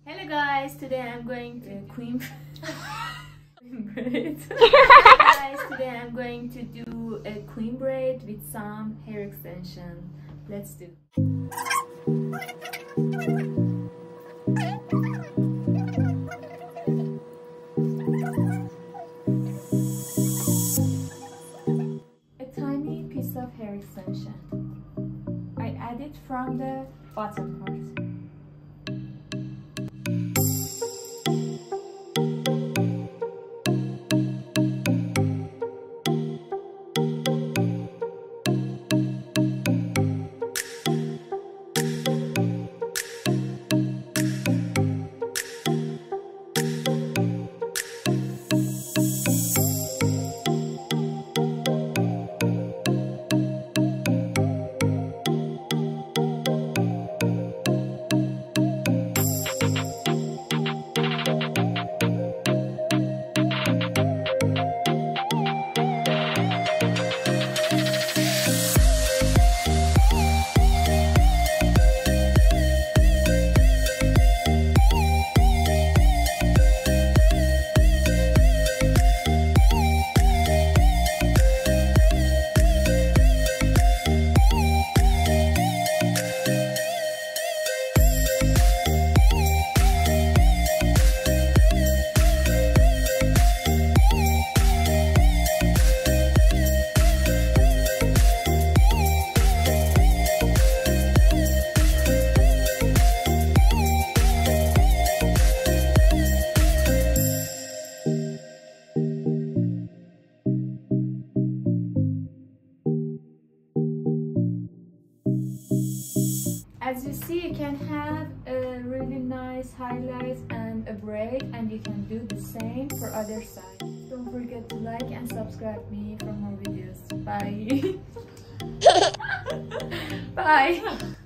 Hello guys, today I'm going to queen braid. Guys, today I'm going to do a queen braid with some hair extension. Let's do. A tiny piece of hair extension. I add it from the bottom part. As you see, you can have a really nice highlight and a braid, and you can do the same for other side. Don't forget to like and subscribe me for more videos. Bye. Bye.